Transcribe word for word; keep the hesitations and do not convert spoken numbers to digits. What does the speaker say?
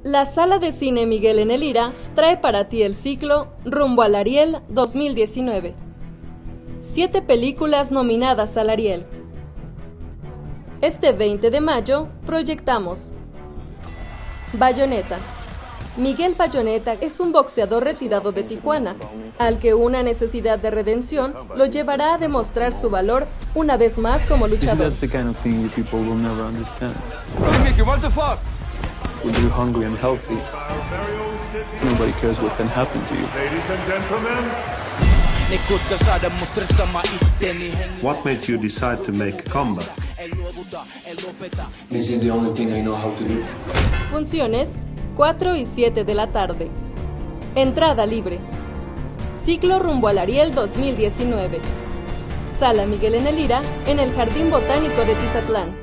La Sala de Cine Miguel en el Ira trae para ti el ciclo Rumbo al Ariel dos mil diecinueve. Siete películas nominadas al Ariel. Este veinte de mayo proyectamos Bayonetta. Miguel Bayonetta es un boxeador retirado de Tijuana, al que una necesidad de redención lo llevará a demostrar su valor una vez más como luchador. When you're hungry and healthy, nobody cares what can happen to you. Ladies and gentlemen. What made you decide to make a comeback? This is the only thing I know how to do. Funciones cuatro y siete de la tarde. Entrada libre. Ciclo Rumbo al Ariel dos mil diecinueve. Sala Miguel en el Ira, en el Jardín Botánico de Tizatlán.